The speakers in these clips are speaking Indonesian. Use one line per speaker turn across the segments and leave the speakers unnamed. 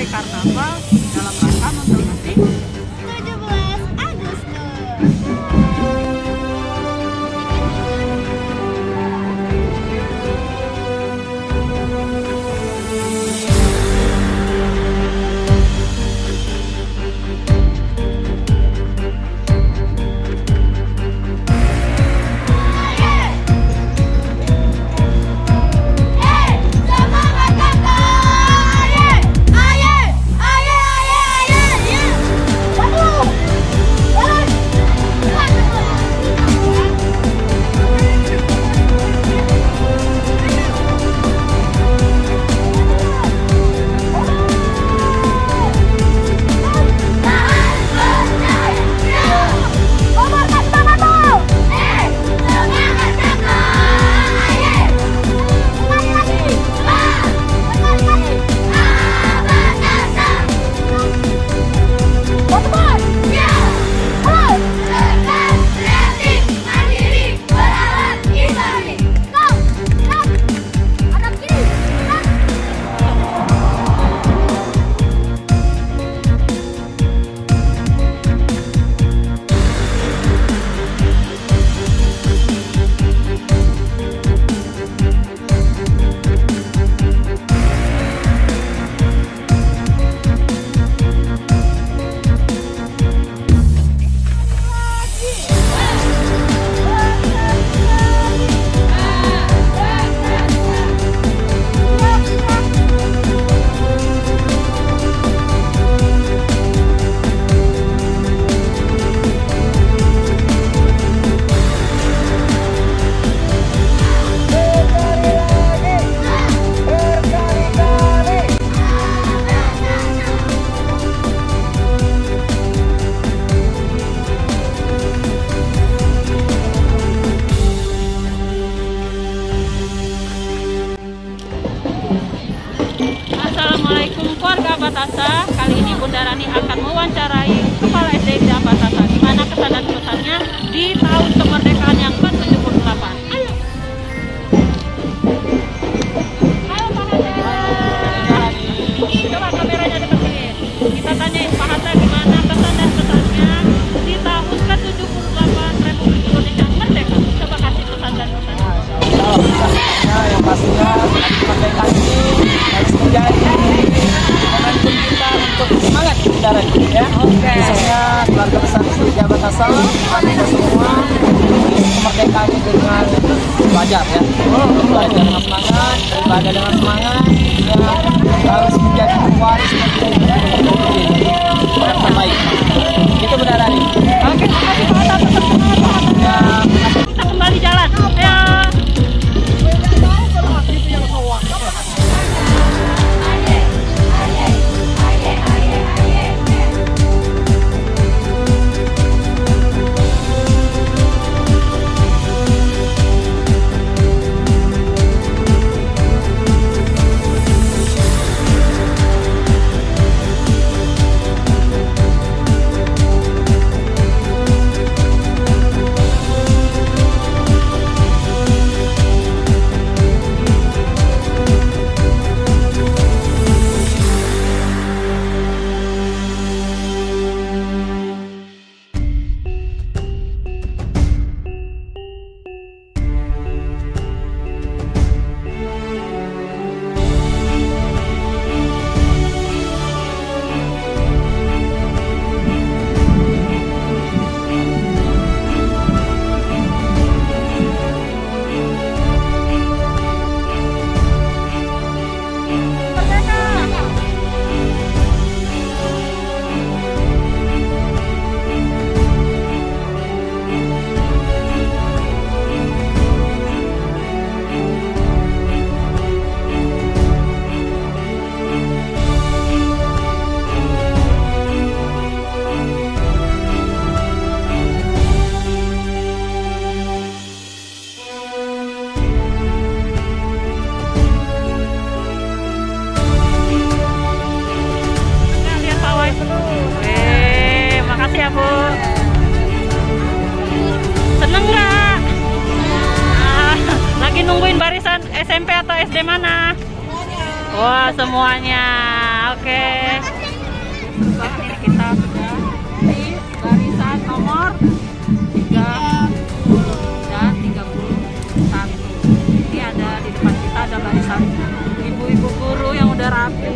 pawai karnaval dalam rangka memperingati
17 Agustus.
Assalamualaikum keluarga Batasa. Kali ini Bunda Rani akan mewawancarai Kepala SD Desa Batasa, di mana kesan dan pesannya di tahun kemerdekaan yang ke-78. Ayo. Ayo Pak Hatta. Coba kameranya deketin. Kita tanyain Pak Hatta gimana kesan dan pesannya di tahun ke-78 Republik Indonesia merdeka. Coba kasih pesan dan pesannya.
Yang pastinya kemerdekaan ini harus menjadi momentum kita untuk semangat kendaraan ya. Khususnya keluarga besar SD Batasa, kita semua kemerdekaannya dengan belajar ya. Belajar dengan semangat, beribadah dengan semangat. Ya, harus menjadi pewaris yang terbaik. Itu benar Rani.
Oke, terima kasih Pak Hatta.
Ya,
Kita kembali jalan. Ayo. SMP atau SD mana? Wah, semuanya. Oke. Seru banget ini kita sudah di barisan nomor 3 dan 31. Ini ada di depan kita ada barisan ibu-ibu guru yang udah rapi.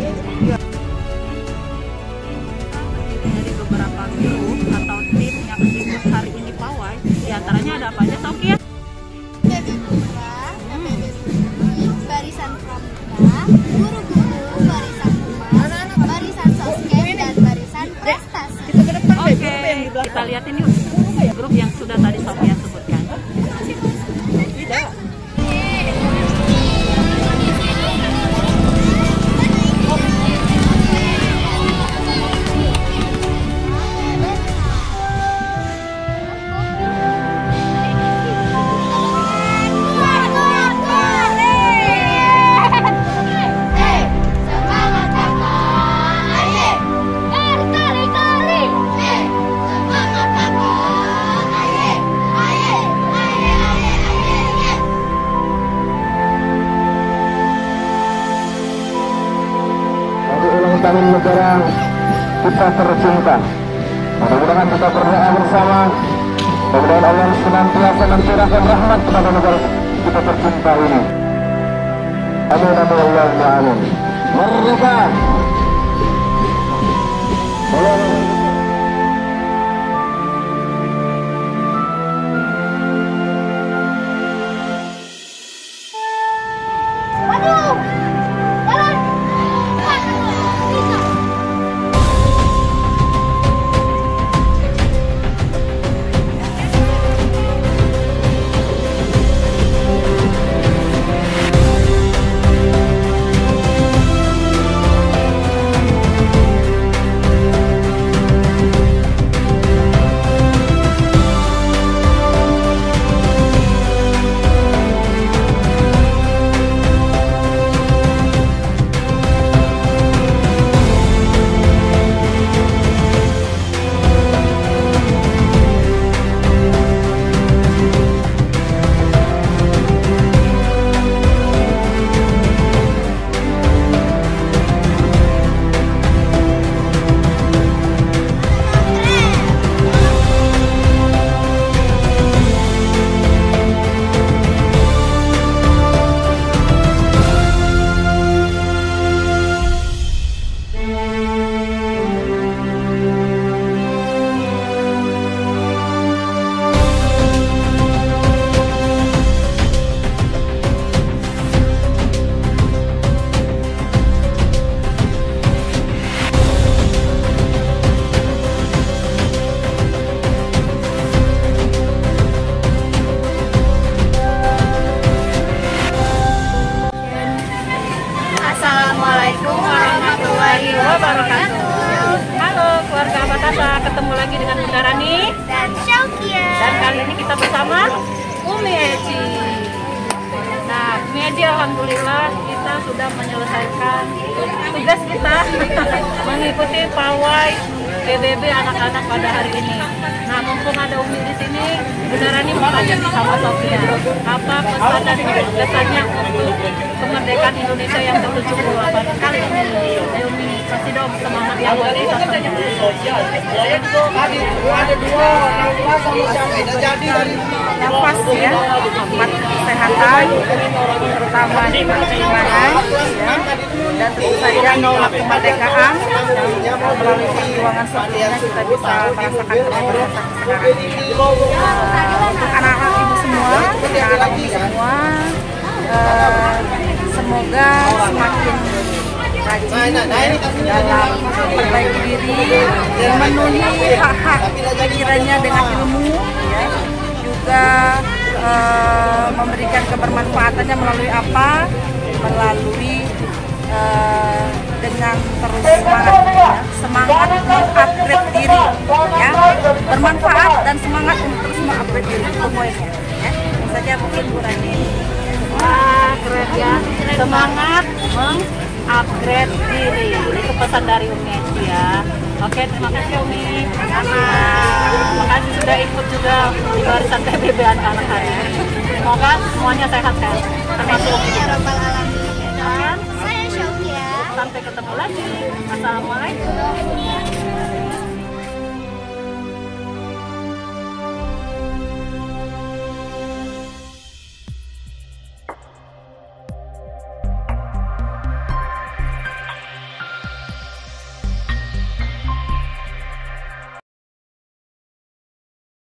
Dari beberapa grup atau tim yang ikut hari ini pawai. Di antaranya ada apa aja, Soki ya?
Barisan pramuka, guru-guru, barisan humas, barisan soskem, dan barisan prestasi.
Oke, kita lihatin yuk grup yang sudah tadi Sofia sebutkan.
Tahun negara kita tercinta. Mudah-mudahan kita berdoa bersama. Mudah-mudahan Allah senantiasa mencurahkan rahmat kepada negara kita tercinta ini. Amin amin Allahumma amin. Merdeka.
Assalamualaikum warahmatullahi wabarakatuh. Halo keluarga Batasa, ketemu lagi dengan Bunda Rani
Dan Syaukia.
dan kali ini kita bersama Umi Eci. Nah, Umi Eci alhamdulillah kita sudah menyelesaikan tugas kita mengikuti pawai PBB anak-anak pada hari ini. Nah, mumpung ada Umi di sini, Bunda Rani mau tanya sama Sofia, apa pesan dan kesannya untuk kemerdekaan Indonesia yang ke-78 kali ini? Ayo Umi, kasih dong semangat yang buat kita semua.
Yang pasti ya, amat kesehatan, terutama di perkembangan, ya, dan tentu saja nolak kemerdekaan yang melalui perjuangan sebelumnya kita bisa merasakan kemerdekaan sekarang ini. Untuk anak-anak ibu semua, anak-anak ibu semua, semoga semakin rajin dalam memperbaiki diri, memenuhi hak-hak pikirannya dengan ilmu, ya. Juga memberikan kebermanfaatannya melalui apa? Melalui dengan terus semangat, ya. Semangat mengupgrade diri, ya, bermanfaat dan semangat untuk terus mengupgrade diri, pokoknya, ya. Ini saja mungkin Bu Rani.
Wah, keren ya. Semangat mengupgrade diri. Itu pesan dari Umi Eci ya. Oke, terima kasih Umi. Terima kasih sudah ikut juga di barisan PBB anak-anak hari ini. Semoga semuanya sehat-sehat. Termasuk Umi juga.
Ya Rabbal Alamin.
Dan
Saya Syaukia.
sampai ketemu lagi. Assalamualaikum.